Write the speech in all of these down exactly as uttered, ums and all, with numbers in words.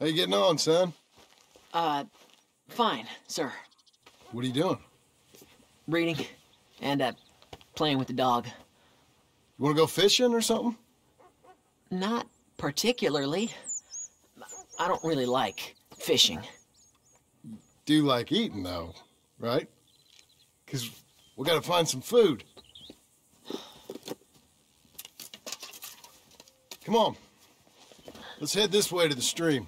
How you getting on, son? Uh, fine, sir. What are you doing? Reading and, uh, playing with the dog. You want to go fishing or something? Not particularly. I don't really like fishing. Do like eating, though, right? Because we got to find some food. Come on. Let's head this way to the stream.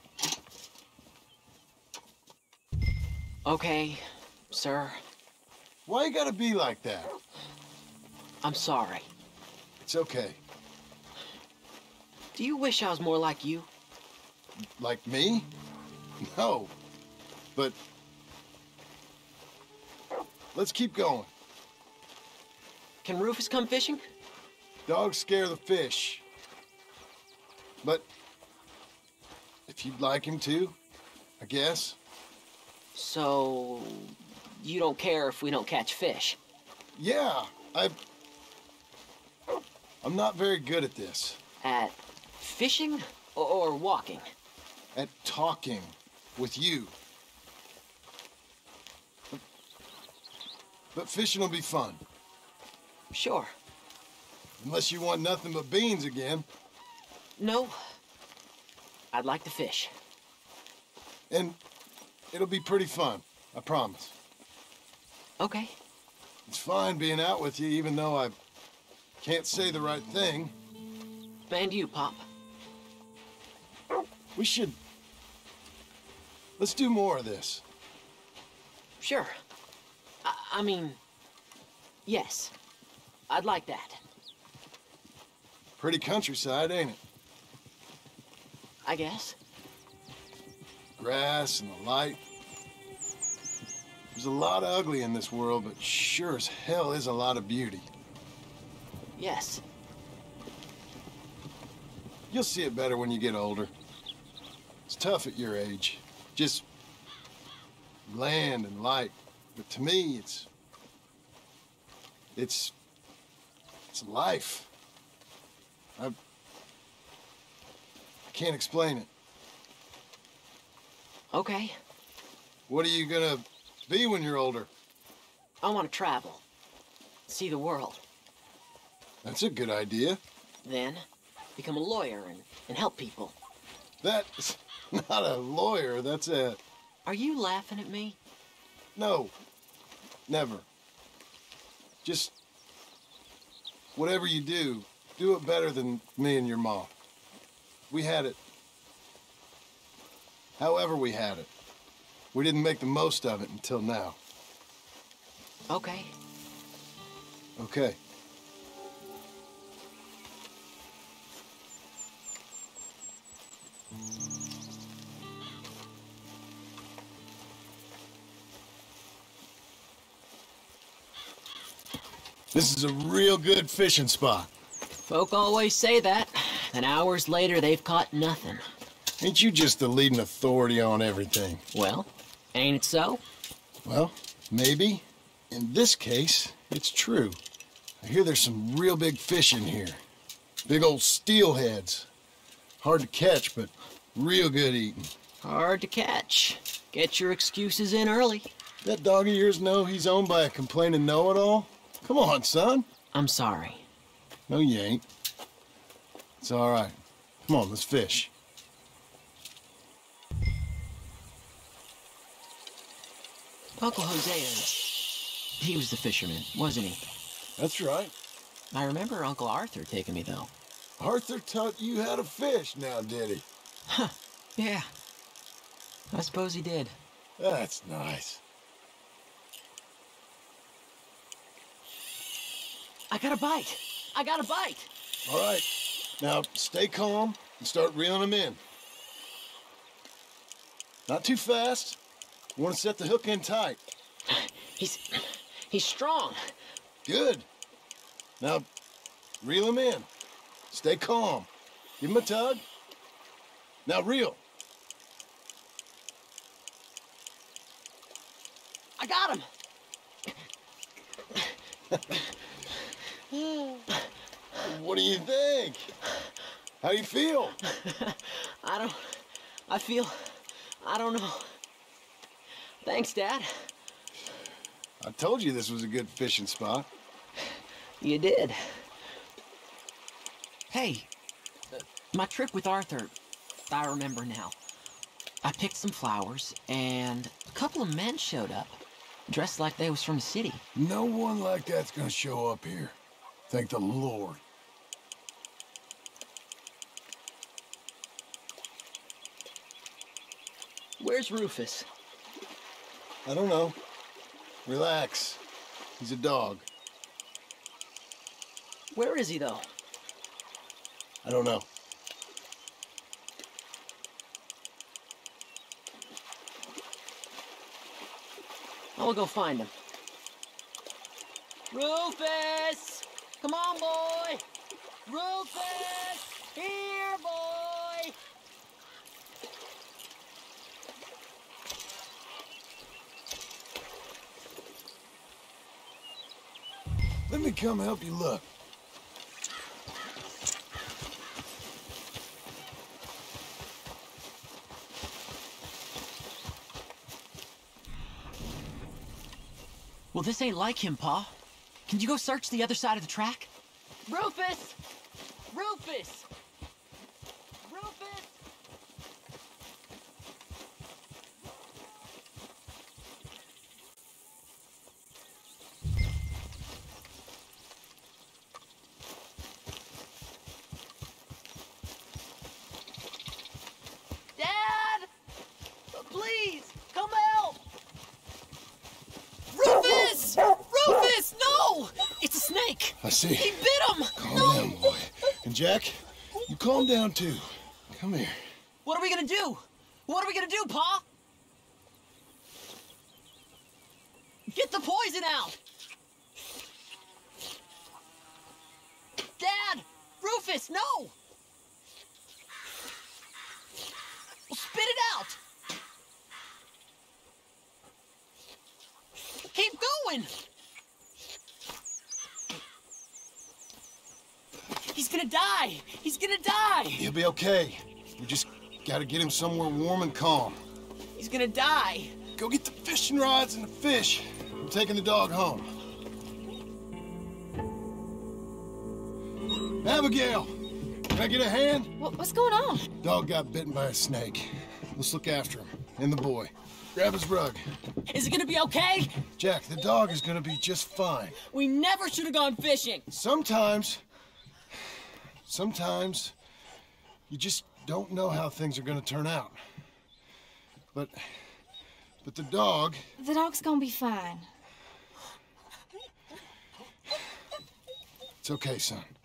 Okay, sir. Why you gotta be like that? I'm sorry. It's okay. Do you wish I was more like you? Like me? No. But... let's keep going. Can Rufus come fishing? Dogs scare the fish. But... if you'd like him to, I guess. So... you don't care if we don't catch fish? Yeah, I... I'm not very good at this. At fishing or, or walking? At talking with you. But, but fishing will be fun. Sure. Unless you want nothing but beans again. No. I'd like to fish. And it'll be pretty fun, I promise. Okay. It's fine being out with you, even though I can't say the right thing. And you, Pop. We should... let's do more of this. Sure. I, I mean... yes. I'd like that. Pretty countryside, ain't it? I guess. Grass and the light. There's a lot of ugly in this world, but sure as hell is a lot of beauty. Yes. You'll see it better when you get older. It's tough at your age. Just land and light. But to me, it's... It's... It's life. I... I can't explain it. Okay. What are you gonna be when you're older? I want to travel. See the world. That's a good idea. Then, become a lawyer and, and help people. That's not a lawyer, that's a... Are you laughing at me? No. Never. Just... whatever you do, do it better than me and your mom. We had it. However we had it. We didn't make the most of it until now. Okay. Okay. This is a real good fishing spot. Folk always say that, and hours later they've caught nothing. Ain't you just the leading authority on everything? Well, ain't it so? Well, maybe. In this case, it's true. I hear there's some real big fish in here. Big old steelheads. Hard to catch, but real good eating. Hard to catch. Get your excuses in early. That dog of yours know he's owned by a complaining know-it-all? Come on, son. I'm sorry. No, you ain't. It's all right. Come on, let's fish. Uncle Hosea, he was the fisherman, wasn't he? That's right. I remember Uncle Arthur taking me, though. Arthur taught you how to fish now, did he? Huh, yeah. I suppose he did. That's nice. I got a bite. I got a bite. All right. Now, stay calm and start reeling them in. Not too fast. You want to set the hook in tight. He's... he's strong. Good. Now, reel him in. Stay calm. Give him a tug. Now reel. I got him. What do you think? How you feel? I don't... I feel... I don't know. Thanks, Dad. I told you this was a good fishing spot. You did. Hey, uh, my trip with Arthur, I remember now. I picked some flowers, and a couple of men showed up, dressed like they was from the city. No one like that's gonna show up here. Thank the Lord. Where's Rufus? I don't know. Relax. He's a dog. Where is he, though? I don't know. I'll go find him. Rufus! Come on, boy! Rufus! Here, boy! Let me come help you look. Well, this ain't like him, Pa. Can you go search the other side of the track? Rufus! Rufus! Rufus! Dad! Please, come help! Rufus! Rufus, no! It's a snake! I see. He bit him! Calm No! down, boy. And Jack, you calm down too. Come here. What are we gonna do? What are we gonna do, Pa? Get the poison out! Dad! Rufus, no! Well, spit it out! Keep going! He's gonna die! He's gonna die! He'll be okay. We just gotta get him somewhere warm and calm. He's gonna die! Go get the fishing rods and the fish. I'm taking the dog home. Abigail! Can I get a hand? What, what's going on? Dog got bitten by a snake. Let's look after him. And the boy. Grab his rug. Is it gonna be okay? Jack, the dog is gonna be just fine. We never should have gone fishing! Sometimes... Sometimes... You just don't know how things are gonna turn out. But... But the dog... The dog's gonna be fine. It's okay, son.